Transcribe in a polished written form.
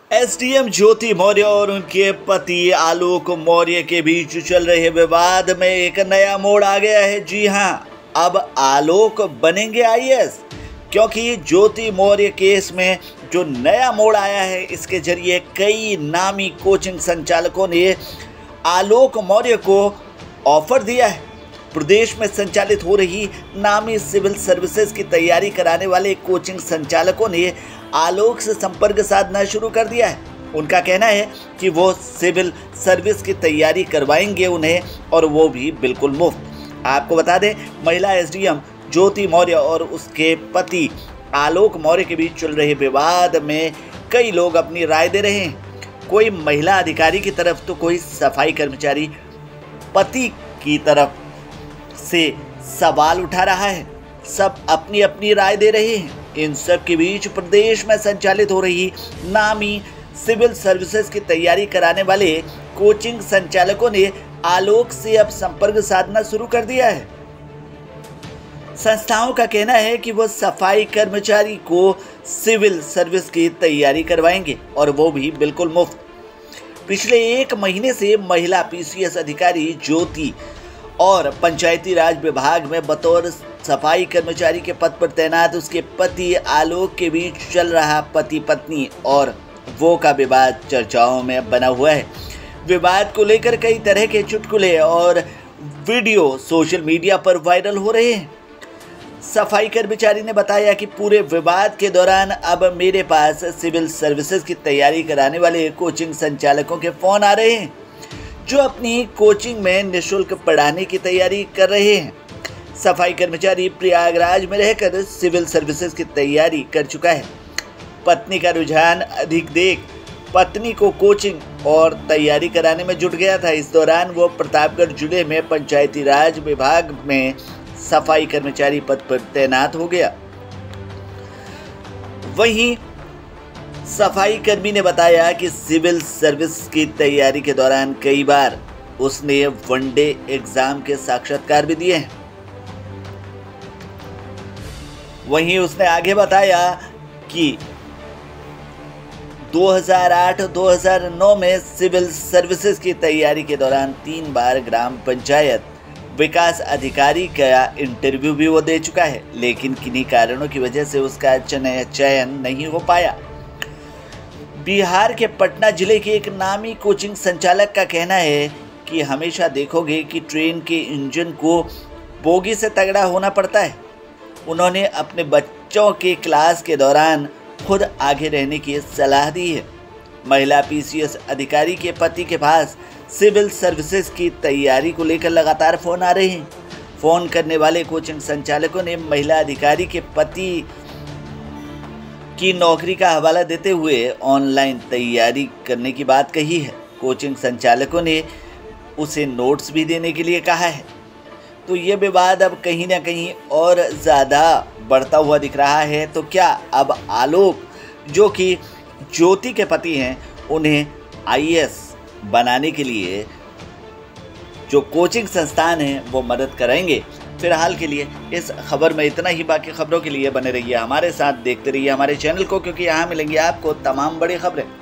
SDM ज्योति मौर्य और उनके पति आलोक मौर्य के बीच चल रहे विवाद में एक नया मोड़ आ गया है। जी हां, अब आलोक बनेंगे आईएएस, क्योंकि ज्योति मौर्य केस में जो नया मोड़ आया है, इसके जरिए कई नामी कोचिंग संचालकों ने आलोक मौर्य को ऑफर दिया है। प्रदेश में संचालित हो रही नामी सिविल सर्विसेज की तैयारी कराने वाले कोचिंग संचालकों ने आलोक से संपर्क साधना शुरू कर दिया है। उनका कहना है कि वो सिविल सर्विस की तैयारी करवाएंगे उन्हें, और वो भी बिल्कुल मुफ्त। आपको बता दें, महिला एसडीएम ज्योति मौर्य और उसके पति आलोक मौर्य के बीच चल रहे विवाद में कई लोग अपनी राय दे रहे हैं। कोई महिला अधिकारी की तरफ तो कोई सफाई कर्मचारी पति की तरफ से सवाल उठा रहा है। सब अपनी अपनी राय दे रहे हैं। इन सब के बीच प्रदेश में संचालित हो रही नामी सिविल सर्विसेज की तैयारी कराने वाले कोचिंग संचालकों ने आलोक से अब संपर्क साधना शुरू कर दिया है। संस्थाओं का कहना है कि वो सफाई कर्मचारी को सिविल सर्विस की तैयारी करवाएंगे, और वो भी बिल्कुल मुफ्त। पिछले 1 महीने से महिला पीसीएस अधिकारी ज्योति और पंचायती राज विभाग में बतौर सफाई कर्मचारी के पद पर तैनात उसके पति आलोक के बीच चल रहा पति पत्नी और वो का विवाद चर्चाओं में बना हुआ है। विवाद को लेकर कई तरह के चुटकुले और वीडियो सोशल मीडिया पर वायरल हो रहे हैं। सफाई कर्मचारी ने बताया कि पूरे विवाद के दौरान अब मेरे पास सिविल सर्विसेज की तैयारी कराने वाले कोचिंग संचालकों के फोन आ रहे हैं, जो अपनी कोचिंग में निःशुल्क पढ़ाने की तैयारी कर रहे हैं। सफाई कर्मचारी प्रयागराज में रहकर सिविल सर्विसेज की तैयारी कर चुका है। पत्नी का रुझान अधिक देख पत्नी को कोचिंग और तैयारी कराने में जुट गया था। इस दौरान वो प्रतापगढ़ जिले में पंचायती राज विभाग में सफाई कर्मचारी पद पर तैनात हो गया। वहीं सफाई कर्मी ने बताया कि सिविल सर्विस की तैयारी के दौरान कई बार उसने वनडे एग्जाम के साक्षात्कार भी दिए हैं। वहीं उसने आगे बताया कि 2008-2009 में सिविल सर्विसेज की तैयारी के दौरान 3 बार ग्राम पंचायत विकास अधिकारी का इंटरव्यू भी वो दे चुका है, लेकिन किन्हीं कारणों की वजह से उसका चयन नहीं हो पाया। बिहार के पटना जिले के एक नामी कोचिंग संचालक का कहना है कि हमेशा देखोगे कि ट्रेन के इंजन को बोगी से तगड़ा होना पड़ता है। उन्होंने अपने बच्चों के क्लास के दौरान खुद आगे रहने की सलाह दी है। महिला पीसीएस अधिकारी के पति के पास सिविल सर्विसेज की तैयारी को लेकर लगातार फोन आ रहे हैं। फोन करने वाले कोचिंग संचालकों ने महिला अधिकारी के पति की नौकरी का हवाला देते हुए ऑनलाइन तैयारी करने की बात कही है। कोचिंग संचालकों ने उसे नोट्स भी देने के लिए कहा है। तो ये विवाद अब कहीं ना कहीं और ज़्यादा बढ़ता हुआ दिख रहा है। तो क्या अब आलोक, जो कि ज्योति के पति हैं, उन्हें आईएएस बनाने के लिए जो कोचिंग संस्थान हैं वो मदद करेंगे? फिलहाल के लिए इस खबर में इतना ही। बाकी खबरों के लिए बने रहिए हमारे साथ, देखते रहिए हमारे चैनल को, क्योंकि यहाँ मिलेंगी आपको तमाम बड़ी खबरें।